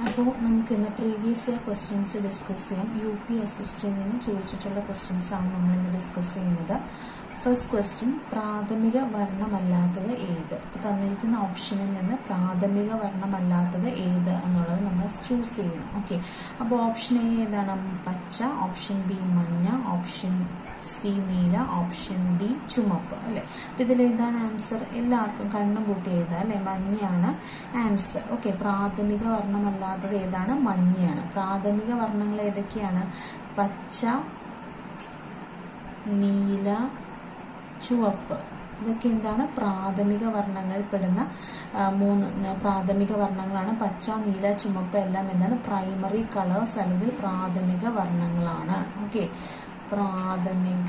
അപ്പോൾ നമുക്ക് ഇന്ന് പ്രീവിയസ് ഇയർ ക്വസ്റ്റ്യൻസ് ഡിസ്കസ് ചെയ്യാം. UP അസിസ്റ്റന്റിന് ചോദിച്ചിട്ടുള്ള ക്വസ്റ്റ്യൻസ് ആണ് നമ്മൾ ഇന്ന് ഡിസ്കസ് ചെയ്യുന്നത്. ഫസ്റ്റ് ക്വസ്റ്റ്യൻ, പ്രാഥമിക വർണ്ണമല്ലാത്തത് ഏത്? തന്നിരിക്കുന്ന ഓപ്ഷനിൽ നിന്ന് പ്രാഥമിക വർണ്ണമല്ലാത്തത് ഏത് എന്നുള്ളത് നമ്മൾ ചൂസ് ചെയ്യണം. ഓക്കെ, അപ്പോൾ ഓപ്ഷൻ എ ഏതാണ്? പച്ച. ഓപ്ഷൻ ബി മഞ്ഞ. ഓപ്ഷൻ സി നീല. ഓപ്ഷൻ ഡി ചുമപ്പ്. അല്ലെ, അപ്പൊ ഇതിലേതാണ് ആൻസർ? എല്ലാവർക്കും കണ്ണും കൂട്ടി എഴുതാം അല്ലെ. മഞ്ഞയാണ് ആൻസർ. ഓക്കെ, പ്രാഥമിക വർണ്ണമല്ലാത്തത് ഏതാണ്? മഞ്ഞയാണ്. പ്രാഥമിക വർണ്ണങ്ങൾ ഏതൊക്കെയാണ്? പച്ച, നീല, ചുവപ്പ്. ഇതൊക്കെ എന്താണ്? പ്രാഥമിക വർണ്ണങ്ങളിൽ പെടുന്ന മൂന്ന് പ്രാഥമിക വർണ്ണങ്ങളാണ്. പച്ച, നീല, ചുമപ്പ് എല്ലാം എന്താണ്? പ്രൈമറി കളേഴ്സ് അല്ലെങ്കിൽ പ്രാഥമിക വർണ്ണങ്ങളാണ്. ഓക്കെ, പ്രാഥമിക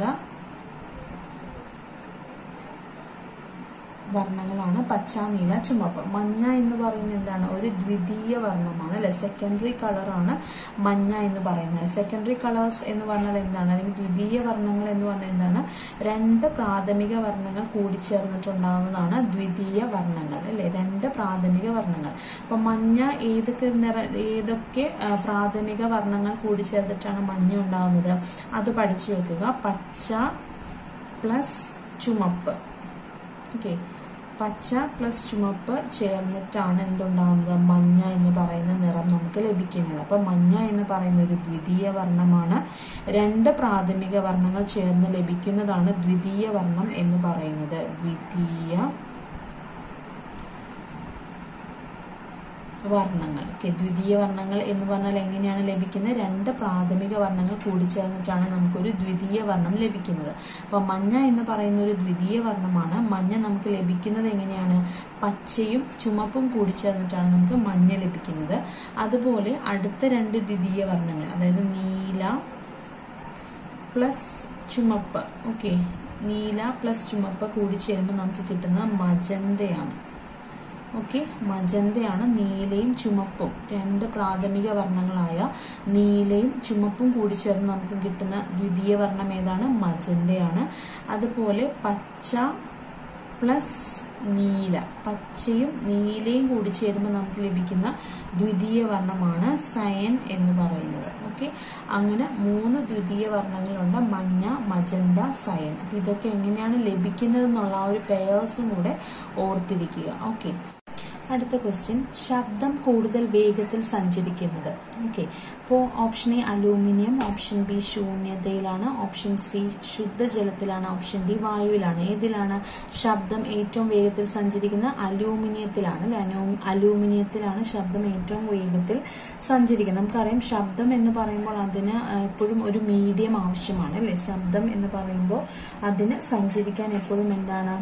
വർണ്ണങ്ങളാണ് പച്ച, നീല, ചുമപ്പ്. മഞ്ഞ എന്ന് പറയുന്നത് എന്താണ്? ഒരു ദ്വിതീയ വർണ്ണമാണ് അല്ലെ, സെക്കൻഡറി കളറാണ് മഞ്ഞ എന്ന് പറയുന്നത്. സെക്കൻഡറി കളേഴ്സ് എന്ന് പറഞ്ഞാൽ എന്താണ്? അല്ലെങ്കിൽ ദ്വിതീയ വർണ്ണങ്ങൾ എന്ന് പറഞ്ഞാൽ എന്താണ്? രണ്ട് പ്രാഥമിക വർണ്ണങ്ങൾ കൂടിച്ചേർന്നിട്ടുണ്ടാകുന്നതാണ് ദ്വിതീയ വർണ്ണങ്ങൾ അല്ലെ, രണ്ട് പ്രാഥമിക വർണ്ണങ്ങൾ. അപ്പൊ മഞ്ഞ ഏതൊക്കെ പ്രാഥമിക വർണ്ണങ്ങൾ കൂടിച്ചേർന്നിട്ടാണ് മഞ്ഞ ഉണ്ടാകുന്നത്? അത് പഠിച്ചു വെക്കുക. പച്ച പ്ലസ് ചുമപ്പ്. ഓക്കെ, പച്ച പ്ലസ് ചുമപ്പ് ചേർന്നിട്ടാണ് എന്തുണ്ടാകുന്നത്? മഞ്ഞ എന്ന് പറയുന്ന നിറം നമുക്ക് ലഭിക്കുന്നത്. അപ്പൊ മഞ്ഞ എന്ന് പറയുന്ന ഒരു ദ്വിതീയ വർണ്ണമാണ്. രണ്ട് പ്രാഥമിക വർണ്ണങ്ങൾ ചേർന്ന് ലഭിക്കുന്നതാണ് ദ്വിതീയ വർണ്ണം എന്ന് പറയുന്നത്. ദ്വിതീയ വർണ്ണങ്ങൾ. ദ്വിതീയ വർണ്ണങ്ങൾ എന്ന് പറഞ്ഞാൽ എങ്ങനെയാണ് ലഭിക്കുന്നത്? രണ്ട് പ്രാഥമിക വർണ്ണങ്ങൾ കൂടിച്ചേർന്നിട്ടാണ് നമുക്കൊരു ദ്വിതീയ വർണ്ണം ലഭിക്കുന്നത്. അപ്പൊ മഞ്ഞ എന്ന് പറയുന്ന ഒരു ദ്വിതീയ വർണ്ണമാണ്. മഞ്ഞ നമുക്ക് ലഭിക്കുന്നത് എങ്ങനെയാണ്? പച്ചയും ചുമപ്പും കൂടിച്ചേർന്നിട്ടാണ് നമുക്ക് മഞ്ഞ ലഭിക്കുന്നത്. അതുപോലെ അടുത്ത രണ്ട് ദ്വിതീയ വർണ്ണങ്ങൾ, അതായത് നീല പ്ലസ് ചുമപ്പ്. ഓക്കെ, നീല പ്ലസ് ചുമപ്പ് കൂടിച്ചേരുമ്പോൾ നമുക്ക് കിട്ടുന്നത് മജന്തയാണ്. ഓക്കെ, മജന്തയാണ്. നീലയും ചുമപ്പും, രണ്ട് പ്രാഥമിക വർണ്ണങ്ങളായ നീലയും ചുമപ്പും കൂടി ചേർന്ന് നമുക്ക് കിട്ടുന്ന ദ്വിതീയ വർണ്ണം ഏതാണ്? മജന്തയാണ്. അതുപോലെ പച്ച പ്ലസ് നീല, പച്ചയും നീലയും കൂടി ചേരുമ്പോൾ നമുക്ക് ലഭിക്കുന്ന ദ്വിതീയ വർണ്ണമാണ് സയൻ എന്ന് പറയുന്നത്. ഓക്കെ, അങ്ങനെ മൂന്ന് ദ്വിതീയ വർണ്ണങ്ങളുണ്ട്: മഞ്ഞ, മജന്ത, സയൻ. അപ്പൊ ഇതൊക്കെ എങ്ങനെയാണ് ലഭിക്കുന്നത് എന്നുള്ള ആ ഒരു പെയേഴ്സും കൂടെ ഓർത്തിരിക്കുക. ഓക്കെ, അടുത്ത ക്വസ്റ്റ്യൻ, ശബ്ദം കൂടുതൽ വേഗത്തിൽ സഞ്ചരിക്കുന്നത്. ഓക്കെ, അപ്പോ option A aluminium. Option B ശൂന്യതയിലാണ്. ഓപ്ഷൻ സി ശുദ്ധജലത്തിലാണ്. ഓപ്ഷൻ ഡി വായുവിലാണ്. ഏതിലാണ് ശബ്ദം ഏറ്റവും വേഗത്തിൽ സഞ്ചരിക്കുന്നത്? അലൂമിനിയത്തിലാണ് അല്ലെ. അലൂമിനിയത്തിലാണ് ശബ്ദം ഏറ്റവും വേഗത്തിൽ സഞ്ചരിക്കുന്നത്. നമുക്കറിയാം, ശബ്ദം എന്ന് പറയുമ്പോൾ അതിന് എപ്പോഴും ഒരു മീഡിയം ആവശ്യമാണ് അല്ലെ. ശബ്ദം എന്ന് പറയുമ്പോൾ അതിന് സഞ്ചരിക്കാൻ എപ്പോഴും എന്താണ്?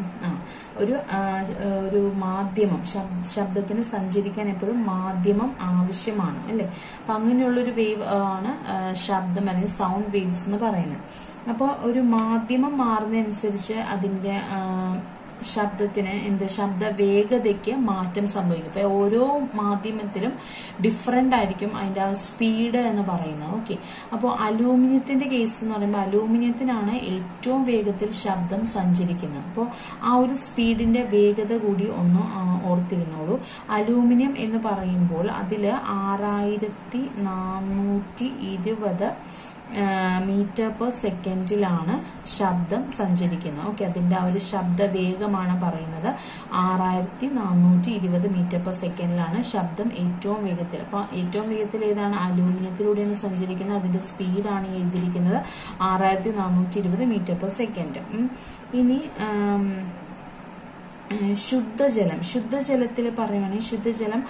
ഒരു മാധ്യമം, ശബ്ദത്തിന് സഞ്ചരിക്കാൻ എപ്പോഴും മാധ്യമം ആവശ്യമാണ് അല്ലെ. അപ്പൊ അങ്ങനെയുള്ളൊരു വേവ് ആണ് ശബ്ദം അല്ലെങ്കിൽ സൗണ്ട് വേവ്സ് എന്ന് പറയുന്നത്. അപ്പോൾ ഒരു മാധ്യമം മാറുന്നതനുസരിച്ച് അതിന്റെ ശബ്ദത്തിന് ശബ്ദ വേഗതയ്ക്ക് മാറ്റം സംഭവിക്കും. അപ്പൊ ഓരോ മാധ്യമത്തിലും ഡിഫറെന്റ് ആയിരിക്കും അതിന്റെ സ്പീഡ് എന്ന് പറയുന്നത്. ഓക്കെ, അപ്പോൾ അലൂമിനിയത്തിന്റെ കേസ് എന്ന് പറയുമ്പോൾ അലൂമിനിയത്തിനാണ് ഏറ്റവും വേഗത്തിൽ ശബ്ദം സഞ്ചരിക്കുന്നത്. അപ്പോൾ ആ ഒരു സ്പീഡിന്റെ വേഗത കൂടി ഒന്ന് ഓർത്തിരുന്നോളൂ. അലൂമിനിയം എന്ന് പറയുമ്പോൾ അതില് 6420 മീറ്റർ പെർ സെക്കൻഡിലാണ് ശബ്ദം സഞ്ചരിക്കുന്നത്. ഓക്കെ, അതിന്റെ ആ ഒരു ശബ്ദ വേഗമാണ് പറയുന്നത്. 6420 മീറ്റർ പെർ സെക്കൻഡിലാണ് ശബ്ദം ഏറ്റവും വേഗത്തിൽ. അപ്പൊ ഏറ്റവും വേഗത്തിൽ ഏതാണ്? അലൂമിനിയത്തിലൂടെയാണ് സഞ്ചരിക്കുന്നത്. അതിന്റെ സ്പീഡാണ് എഴുതിയിരിക്കുന്നത് 6420 മീറ്റർ പെർ സെക്കൻഡ്. ഇനി ശുദ്ധജലത്തിൽ പറയുകയാണെങ്കിൽ ശുദ്ധജലം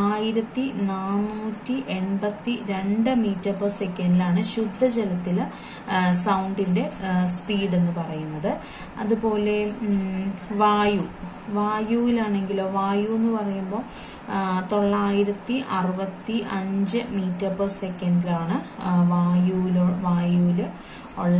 1482 മീറ്റർ പെർ സെക്കൻഡിലാണ് ശുദ്ധജലത്തില് സൗണ്ടിന്റെ സ്പീഡ് എന്ന് പറയുന്നത്. അതുപോലെ വായുവിലാണെങ്കിലോ, വായു എന്ന് പറയുമ്പോൾ 965 മീറ്റർ പെർ സെക്കൻഡിലാണ് വായുവില് ഉള്ള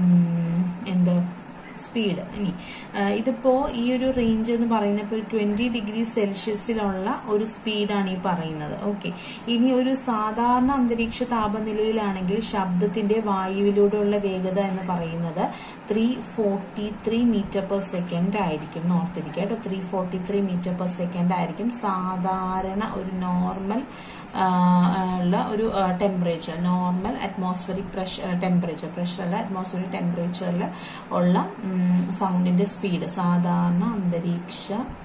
സ്പീഡ്. ഇനി ഇതിപ്പോ ഈ ഒരു റേഞ്ച് എന്ന് പറയുന്നത് 20 ഡിഗ്രി സെൽഷ്യസിലുള്ള ഒരു സ്പീഡാണ് ഈ പറയുന്നത്. ഓക്കെ, ഇനി ഒരു സാധാരണ അന്തരീക്ഷ താപനിലയിലാണെങ്കിൽ ശബ്ദത്തിന്റെ വായുവിലൂടെയുള്ള വേഗത എന്ന് പറയുന്നത് 343 മീറ്റർ പെർ സെക്കൻഡ് ആയിരിക്കും. ഓർത്തിരിക്കുക കേട്ടോ, 343 മീറ്റർ പെർ സെക്കൻഡ് ആയിരിക്കും സാധാരണ ഒരു നോർമൽ ഉള്ള ഒരു ടെമ്പറേച്ചർ, നോർമൽ അറ്റ്മോസ്ഫിയറിക് പ്രഷർ അല്ല, അറ്റ്മോസ്ഫിയറിക് ടെമ്പറേച്ചറിൽ ഉള്ള സൗണ്ടിന്റെ സ്പീഡ്, സാധാരണ അന്തരീക്ഷ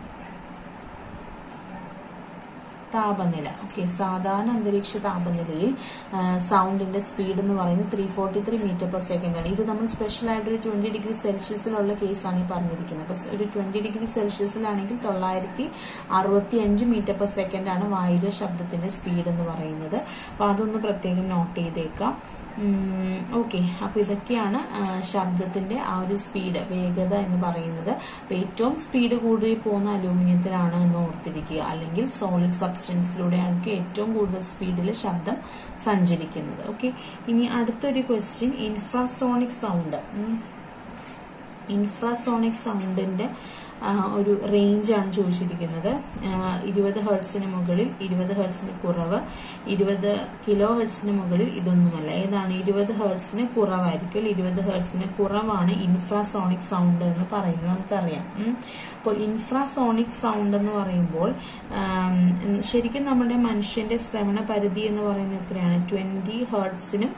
താപനില. ഓക്കെ, സാധാരണ അന്തരീക്ഷ താപനിലയിൽ സൗണ്ടിന്റെ സ്പീഡ് എന്ന് പറയുന്നത് 343 മീറ്റർ പെർ സെക്കൻഡ് ആണ്. ഇത് നമ്മൾ സ്പെഷ്യൽ ആയിട്ട് ഒരു 20 ഡിഗ്രി സെൽഷ്യസിലുള്ള കേസാണ് ഈ പറഞ്ഞിരിക്കുന്നത്. അപ്പൊ ഒരു 20 ഡിഗ്രി സെൽഷ്യസിലാണെങ്കിൽ 965 മീറ്റർ പെർ സെക്കൻഡ് ആണ് വായുവിലെ ശബ്ദത്തിന്റെ സ്പീഡ് എന്ന് പറയുന്നത്. അപ്പൊ അതൊന്ന് പ്രത്യേകം നോട്ട് ചെയ്തേക്കാം. ഓക്കെ, അപ്പൊ ഇതൊക്കെയാണ് ശബ്ദത്തിന്റെ ആ ഒരു സ്പീഡ്, വേഗത എന്ന് പറയുന്നത്. അപ്പൊ ഏറ്റവും സ്പീഡ് കൂടി പോകുന്ന അലൂമിനിയത്തിലാണ് എന്ന് ഓർത്തിരിക്കുക, അല്ലെങ്കിൽ സോളിഡ് സബ്സ്റ്റൻസിലൂടെയാണ് ഏറ്റവും കൂടുതൽ സ്പീഡിൽ ശബ്ദം സഞ്ചരിക്കുന്നത്. ഓക്കെ, ഇനി അടുത്തൊരു ക്വസ്റ്റ്യൻ, ഇൻഫ്രാസോണിക് സൗണ്ട്. ഇൻഫ്രാസോണിക് സൗണ്ടിന്റെ ഒരു റേഞ്ചാണ് ചോദിച്ചിരിക്കുന്നത്. 20 ഹെർട്സിന് മുകളിൽ, 20 ഹെർട്സിന് കുറവ്, 20 കിലോ ഹെർട്സിന് മുകളിൽ, ഇതൊന്നുമല്ല. ഏതാണ്? 20 ഹെർട്സിന് കുറവായിരിക്കും. 20 ഹെർട്സിന് കുറവാണ് ഇൻഫ്രാസോണിക് സൗണ്ട് എന്ന് പറയുന്നത്, നമുക്കറിയാം. അപ്പോൾ ഇൻഫ്രാസോണിക് സൗണ്ട് എന്ന് പറയുമ്പോൾ ശരിക്കും നമ്മുടെ മനുഷ്യന്റെ ശ്രവണ പരിധി എന്ന് പറയുന്നത് എത്രയാണ്? 20 ഹെർട്സിനും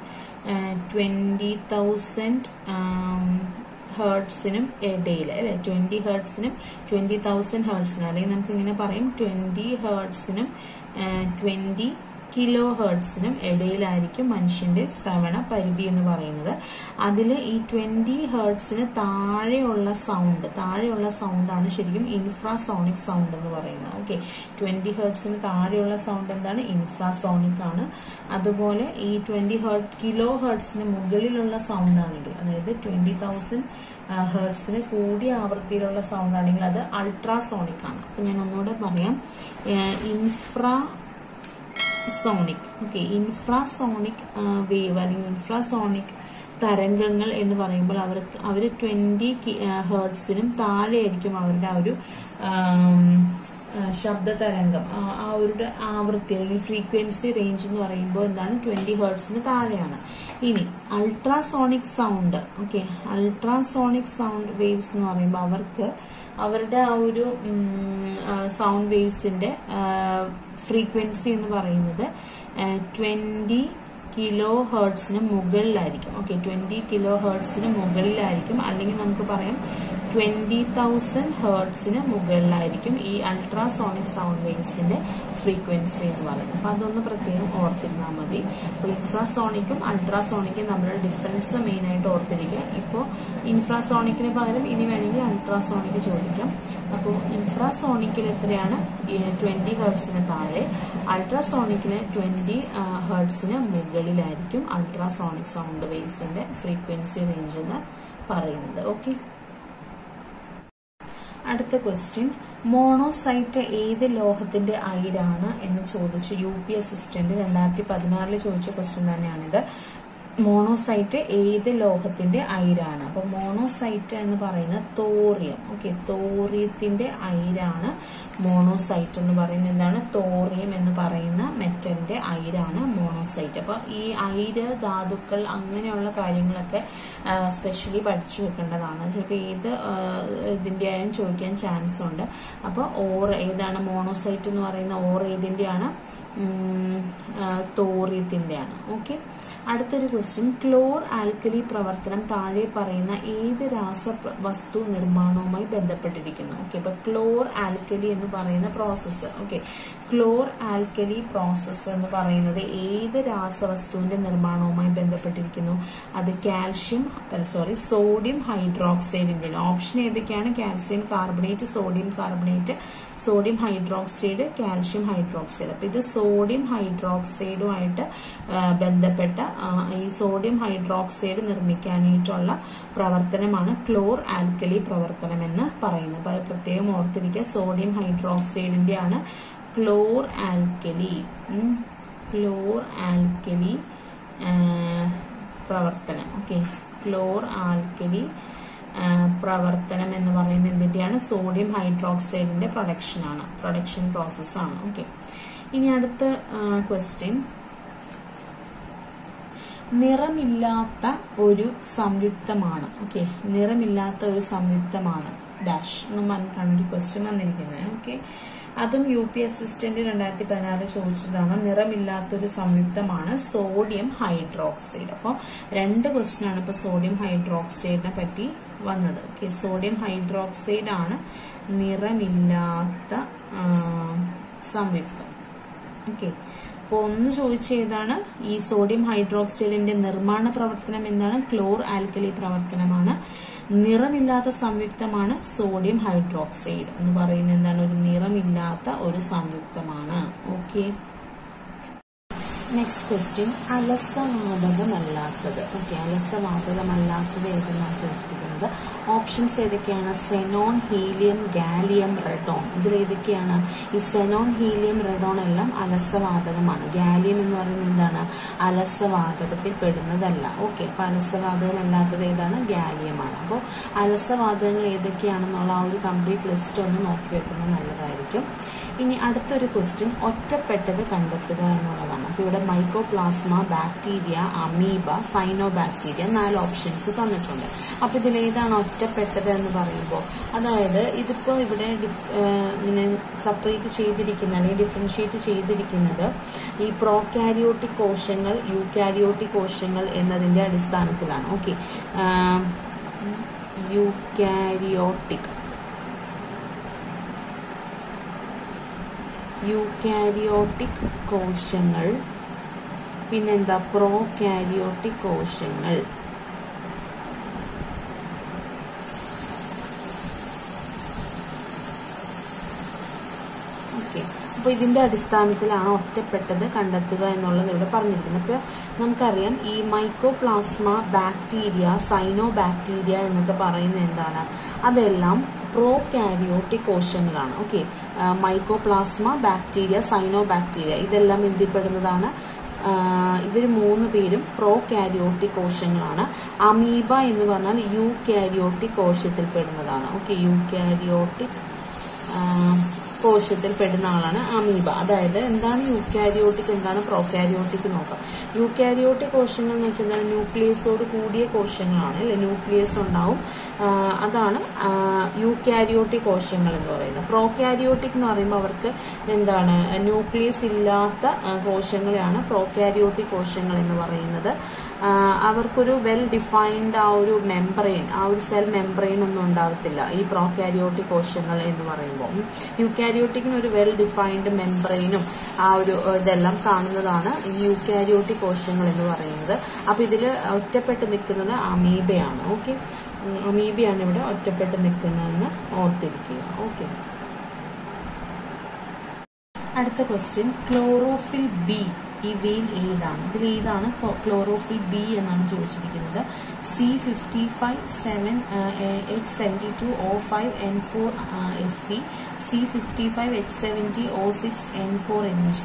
20,000 ഹേർട്സിനും ഇടയിൽ, അല്ലെ? 20 ഹേർട്സിനും 20,000 ഹേർട്സിനും, അല്ലെങ്കിൽ നമുക്ക് ഇങ്ങനെ പറയും 20 ഹേർട്സിനും 20 കിലോ ഹേർട്സിനും ഇടയിലായിരിക്കും മനുഷ്യന്റെ ശ്രവണ പരിധി എന്ന് പറയുന്നത്. അതിൽ ഈ 20 ഹേർട്സിന് താഴെയുള്ള സൗണ്ടാണ് ശരിക്കും ഇൻഫ്രാസോണിക് സൗണ്ട് എന്ന് പറയുന്നത്. ഓക്കെ, 20 ഹേർട്സിന് താഴെയുള്ള സൗണ്ട് എന്താണ്? ഇൻഫ്രാസോണിക് ആണ്. അതുപോലെ ഈ 20 കിലോ ഹേർട്സിന് മുകളിലുള്ള സൗണ്ട് ആണെങ്കിൽ, അതായത് 20,000 ഹേർട്സിന് കൂടിയ ആവൃത്തിയിലുള്ള സൗണ്ട് ആണെങ്കിൽ അത് അൾട്രാസോണിക് ആണ്. അപ്പൊ ഞാൻ ഒന്നുകൂടെ പറയാം, ഇൻഫ്രാസോണിക്. ഓക്കെ, ഇൻഫ്രാസോണിക് വേവ് അല്ലെങ്കിൽ ഇൻഫ്രാസോണിക് തരംഗങ്ങൾ എന്ന് പറയുമ്പോൾ അവര് 20 ഹേർട്സിനും താഴെയായിരിക്കും അവരുടെ ആ ഒരു ശബ്ദ തരംഗം, അവരുടെ ആവൃത്തി അല്ലെങ്കിൽ ഫ്രീക്വൻസി റേഞ്ച് എന്ന് പറയുമ്പോൾ എന്താണ്? 20 ഹെർട്സിന് താഴെയാണ്. ഇനി ultrasonic sound. Okay, ultrasonic sound waves എന്ന് പറയുമ്പോൾ അവരുടെ ആ ഒരു സൗണ്ട് വേവ്സിന്റെ ഫ്രീക്വൻസി എന്ന് പറയുന്നത് 20 കിലോ ഹെർട്സിന് മുകളിലായിരിക്കും. ഓക്കെ, 20 കിലോ ഹെർട്സിന് മുകളിലായിരിക്കും, അല്ലെങ്കിൽ നമുക്ക് പറയാം 20,000 ഹെർട്സിന് മുകളിലായിരിക്കും ഈ അൾട്രാസോണിക് സൗണ്ട് വേവ്സിന്റെ ഫ്രീക്വൻസി എന്ന് പറയുന്നത്. അപ്പൊ അതൊന്ന് പ്രത്യേകം ഓർത്തിരുന്നാൽ മതി. അപ്പൊ ഇൻഫ്രാസോണിക്കും അൾട്രാസോണിക്കും തമ്മിലുള്ള ഡിഫറൻസ് മെയിൻ ആയിട്ട് ഓർത്തിരിക്കുക. ഇപ്പോൾ ഇൻഫ്രാസോണിക്കിന് പകരം ഇനി വേണമെങ്കിൽ അൾട്രാസോണിക് ചോദിക്കാം. അപ്പോൾ ഇൻഫ്രാസോണിക്കിൽ എത്രയാണ്? 20 ഹെർട്സിന് താഴെ, അൾട്രാസോണിക്കിന് 20 ഹെർട്സിന് മുകളിലായിരിക്കും അൾട്രാസോണിക് സൗണ്ട് വേവ്സിന്റെ ഫ്രീക്വൻസി റേഞ്ച് എന്ന് പറയുന്നത്. ഓക്കെ, അടുത്ത ക്വസ്റ്റ്യൻ, മോണോസൈറ്റ് ഏത് ലോഹത്തിന്റെ അയിരാണ് എന്ന് ചോദിച്ചു UP അസിസ്റ്റന്റ് 2016 ചോദിച്ച ക്വസ്റ്റ്യൻ തന്നെയാണിത്. മോണോസൈറ്റ് ഏത് ലോഹത്തിന്റെ അയിരാണ്? അപ്പൊ മോണോസൈറ്റ് എന്ന് പറയുന്ന തോറിയം. ഓക്കെ, തോറിയത്തിന്റെ അയിരാണ് മോണോസൈറ്റ് എന്ന് പറയുന്നത്. എന്താണ്? തോറിയം എന്ന് പറയുന്ന മെറ്റലിന്റെ അയിരാണ് മോണോസൈറ്റ്. അപ്പൊ ഈ അയിര്, ധാതുക്കൾ, അങ്ങനെയുള്ള കാര്യങ്ങളൊക്കെ സ്പെഷ്യലി പഠിച്ചു വെക്കേണ്ടതാണ്. ചിലപ്പോൾ ഏത് ഇതിന്റെ ആയാലും ചോദിക്കാൻ ചാൻസ് ഉണ്ട്. അപ്പൊ ഓർ ഏതാണ്? മോണോസൈറ്റ് എന്ന് പറയുന്ന ഓർ ഏതിന്റെയാണ്? തോറിയത്തിന്റെയാണ്. ഓക്കെ, അടുത്തൊരു ക്വസ്റ്റ്യൻ, ക്ലോർ ആൽക്കലി പ്രവർത്തനം താഴെ പറയുന്ന ഏത് രാസവസ്തു നിർമ്മാണവുമായി ബന്ധപ്പെട്ടിരിക്കുന്നു? ഓക്കെ, അപ്പൊ ക്ലോർ ആൽക്കലി എന്ന് പറയുന്ന process. Okay, chlor alkali process എന്ന് പറയുന്നത് ഏത് രാസവസ്തുവിന്റെ നിർമ്മാണവുമായി ബന്ധപ്പെട്ടിരിക്കുന്നു? അത് സോഡിയം ഹൈഡ്രോക്സൈഡിന്റെ. ഓപ്ഷൻ ഏതൊക്കെയാണ്? Calcium carbonate, sodium carbonate, sodium hydroxide, calcium hydroxide. അപ്പൊ ഇത് സോഡിയം ഹൈഡ്രോക്സൈഡുമായിട്ട് ബന്ധപ്പെട്ട ഈ സോഡിയം ഹൈഡ്രോക്സൈഡ് നിർമ്മിക്കാനായിട്ടുള്ള പ്രവർത്തനമാണ് ക്ലോർ ആൽക്കലി പ്രവർത്തനം എന്ന് പറയുന്നത്. അപ്പൊ പ്രത്യേകം ഓർത്തിരിക്കുക, സോഡിയം ഹൈഡ്രോക്സൈഡിന്റെ ആണ് ക്ലോർ ആൽക്കലി പ്രവർത്തനം. ഓക്കെ, ക്ലോർ ആൽക്കലി പ്രവർത്തനം എന്ന് പറയുന്നത് എന്തിന്റെയാണ്? സോഡിയം ഹൈഡ്രോക്സൈഡിന്റെ പ്രൊഡക്ഷൻ പ്രോസസ്സാണ്. ഓക്കെ, ഇനി അടുത്ത ക്വസ്റ്റ്യൻ, നിറമില്ലാത്ത ഒരു സംയുക്തമാണ്. ഓക്കെ, നിറമില്ലാത്ത ഒരു സംയുക്തമാണ് ഡാഷ് എന്ന് പറഞ്ഞിട്ടാണ് ഒരു ക്വസ്റ്റ്യൻ വന്നിരിക്കുന്നത്. ഓക്കെ, അതും UP അസിസ്റ്റന്റ് 2016 ചോദിച്ചതാണ്. നിറമില്ലാത്തൊരു സംയുക്തമാണ് സോഡിയം ഹൈഡ്രോക്സൈഡ്. അപ്പോൾ 2 ക്വസ്റ്റ്യൻ ആണ് ഇപ്പൊ സോഡിയം ഹൈഡ്രോക്സൈഡിനെ പറ്റി വന്നത്. ഓക്കെ, സോഡിയം ഹൈഡ്രോക്സൈഡ് ആണ് നിറമില്ലാത്ത സംയുക്തം. ഓക്കെ, അപ്പോൾ ഒന്ന് ചോദിച്ച ഏതാണ് ഈ സോഡിയം ഹൈഡ്രോക്സൈഡിന്റെ നിർമ്മാണ പ്രവർത്തനം എന്താണ്? ക്ലോർ ആൽക്കലി പ്രവർത്തനമാണ്. നിറമില്ലാത്ത സംയുക്തമാണ് സോഡിയം ഹൈഡ്രോക്സൈഡ് എന്ന് പറയുന്നത് എന്താണ്? ഒരു നിറമില്ലാത്ത ഒരു സംയുക്തമാണ്. ഓക്കെ, നെക്സ്റ്റ് ക്വസ്റ്റ്യൻ അലസവാതകമല്ലാത്തത്. ഓക്കെ, അലസവാതകമല്ലാത്തത് ഏതെന്നാണ് ചോദിച്ചിരിക്കുന്നത്. ഓപ്ഷൻസ് ഏതൊക്കെയാണ്? Xenon, helium, gallium, radon. ഇതിൽ ഏതൊക്കെയാണ്? ഈ സെനോൺ, ഹീലിയം, റെഡോൺ എല്ലാം അലസവാതകമാണ്. ഗാലിയം എന്ന് പറയുന്നത് എന്താണ്? അലസവാതകത്തിൽ പെടുന്നതല്ല. ഓക്കെ, അപ്പൊ അലസവാതകമല്ലാത്തത് ഏതാണ്? ഗാലിയമാണ്. അപ്പോൾ അലസവാതകങ്ങൾ ഏതൊക്കെയാണെന്നുള്ള ആ ഒരു കംപ്ലീറ്റ് ലിസ്റ്റ് ഒന്ന് നോക്കി വെക്കുന്നത് നല്ലതായിരിക്കും. ഇനി അടുത്തൊരു ക്വസ്റ്റ്യൻ ഒറ്റപ്പെട്ടത് കണ്ടെത്തുക എന്നുള്ളതാണ്. അപ്പൊ ഇവിടെ mycoplasma, bacteria, amoeba, cyanobacteria 4 options തന്നിട്ടുണ്ട്. അപ്പൊ ഇതിൽ ഏതാണ് ഒറ്റപ്പെട്ടത് എന്ന് പറയുമ്പോൾ, അതായത് ഇതിപ്പോ ഇവിടെ ഇങ്ങനെ സെപ്പറേറ്റ് ചെയ്തിരിക്കുന്ന അല്ലെങ്കിൽ ഡിഫറൻഷിയേറ്റ് ചെയ്തിരിക്കുന്നത് ഈ പ്രോകാരിയോട്ടിക് കോശങ്ങൾ, യൂകാരിയോട്ടിക് കോശങ്ങൾ എന്നതിന്റെ അടിസ്ഥാനത്തിലാണ്. ഓക്കെ, യൂകാരിയോട്ടിക് കോശങ്ങൾ, പിന്നെന്താ പ്രോകാരിയോട്ടിക് കോശങ്ങൾ. ഓക്കെ, അപ്പൊ ഇതിന്റെ അടിസ്ഥാനത്തിലാണ് ഒറ്റപ്പെട്ടത് കണ്ടെത്തുക എന്നുള്ളത് ഇവിടെ പറഞ്ഞിരിക്കുന്നത്. അപ്പൊ നമുക്കറിയാം ഈ മൈക്കോപ്ലാസ്മ, ബാക്ടീരിയ, സൈനോബാക്ടീരിയ എന്നൊക്കെ പറയുന്നത് എന്താണ്? അതെല്ലാം പ്രോകാരിയോട്ടിക് കോശങ്ങളാണ്. ഓക്കെ, മൈക്കോപ്ലാസ്മ, ബാക്ടീരിയ, സൈനോബാക്ടീരിയ ഇതെല്ലാം എന്തിൽപ്പെടുന്നതാണ്? ഇവർ 3 പേരും പ്രോകാരിയോട്ടിക് കോശങ്ങളാണ്. അമീബ എന്ന് പറഞ്ഞാൽ യൂകാരിയോട്ടിക് കോശത്തിൽ പെടുന്നതാണ്. ഓക്കെ, യൂകാരിയോട്ടിക് കോശത്തിൽ പെടുന്ന ആളാണ് അമീബ. അതായത് എന്താണ് യൂകാരിയോട്ടിക്, എന്താണ് പ്രോകാരിയോട്ടിക് നോക്കാം. യൂകാരിയോട്ടിക് കോശങ്ങൾ എന്ന് വെച്ചാൽ ന്യൂക്ലിയസോട് കൂടിയ കോശങ്ങളാണ് അല്ലെ, ന്യൂക്ലിയസ് ഉണ്ടാവും. അതാണ് യൂകാരിയോട്ടിക് കോശങ്ങൾ എന്ന് പറയുന്നത്. പ്രോകാരിയോട്ടിക് എന്ന് പറയുമ്പോൾ അവർക്ക് എന്താണ്? ന്യൂക്ലിയസ് ഇല്ലാത്ത കോശങ്ങളെയാണ് പ്രോകാരിയോട്ടിക് കോശങ്ങൾ എന്ന് പറയുന്നത്. അവർക്കൊരു വെൽ ഡിഫൈൻഡ് ആ ഒരു മെംബ്രെയിൻ, ആ ഒരു സെൽ മെംബ്രെയിൻ ഒന്നും ഉണ്ടാവത്തില്ല ഈ പ്രോകാരിയോട്ടിക് കോശങ്ങൾ എന്ന് പറയുമ്പോൾ. യൂകാരിയോട്ടിക്കിന് ഒരു വെൽ ഡിഫൈൻഡ് മെംബ്രെയിനും ആ ഒരു ഇതെല്ലാം കാണുന്നതാണ് ഈ യൂകാരിയോട്ടിക് കോശങ്ങൾ എന്ന് പറയുന്നത്. അപ്പൊ ഇതില് ഒറ്റപ്പെട്ട് നിൽക്കുന്നത് അമീബയാണ്. ഓക്കെ, അമീബയാണ് ഇവിടെ ഒറ്റപ്പെട്ട് നിൽക്കുന്നതെന്ന് ഓർത്തിരിക്കുക. ഓക്കെ, അടുത്ത ക്വസ്റ്റ്യൻ ക്ലോറോഫിൽ ബി ഇവയിൽ ഏതാണ്? ഇതിൽ ഏതാണ് ക്ലോറോഫിൽ ബി എന്നാണ് ചോദിച്ചിരിക്കുന്നത്. C55H72O5N4Fe, C55H70O6N4Mg,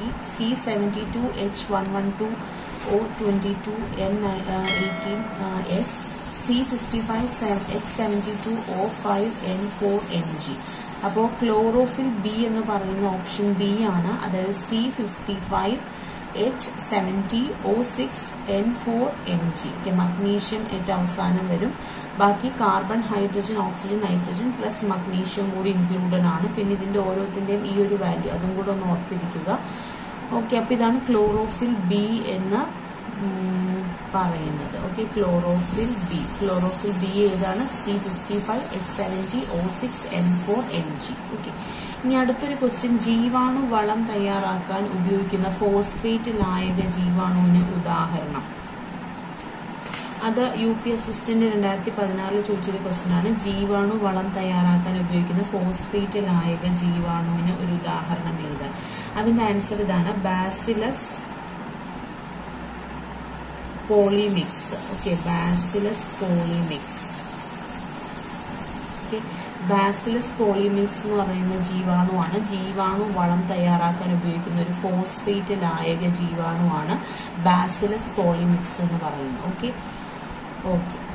C72H112O22N18S, C55H72O5N4Mg. അപ്പോൾ ക്ലോറോഫിൽ ബി എന്ന് പറയുന്ന ഓപ്ഷൻ ബി ആണ്. അതായത് C55H70O6N4Mg. മഗ്നീഷ്യം ഏറ്റവും അവസാനം വരും. ബാക്കി carbon, hydrogen, oxygen, nitrogen plus magnesium കൂടി ഇൻക്ലൂഡഡ് ആണ്. പിന്നെ ഇതിന്റെ ഓരോത്തിന്റെയും ഈ ഒരു വാല്യൂ അതും കൂടെ ഒന്ന് ഓർത്തിരിക്കുക. ഓക്കെ, അപ്പൊ ഇതാണ് ക്ലോറോഫിൽ ബി എന്ന് പറയുന്നത്. ഓക്കെ, ക്ലോറോഫിൽ ബി ഏതാണ്? C55H70O6N4Mg. ഓക്കെ, ഇനി അടുത്തൊരു ക്വസ്റ്റ്യൻ ജീവാണു വളം തയ്യാറാക്കാൻ ഉപയോഗിക്കുന്ന ഫോസ്ഫേറ്റ് ലായക ജീവാണുവിന് ഉദാഹരണം. അത് UP അസിസ്റ്റന്റ് 2016 ചോദിച്ചൊരു ക്വസ്റ്റ്യൻ ആണ്. ജീവാണു വളം തയ്യാറാക്കാൻ ഉപയോഗിക്കുന്ന ഫോസ്ഫേറ്റ് ലായക ജീവാണുവിന് ഒരു ഉദാഹരണം എഴുതാൻ. അതിന്റെ ആൻസർ ഇതാണ്, bacillus polymyxa. Okay, bacillus polymyxa. Okay, bacillus polymyxa എന്ന് പറയുന്ന ജീവാണുവാണ്. ജീവാണു വളം തയ്യാറാക്കാൻ ഉപയോഗിക്കുന്ന ഒരു ഫോസ്ഫേറ്റ് ലായക ജീവാണുവാണ് ബാസിലസ് പോളിമിക്സ് എന്ന് പറയുന്നത്. ഓക്കെ.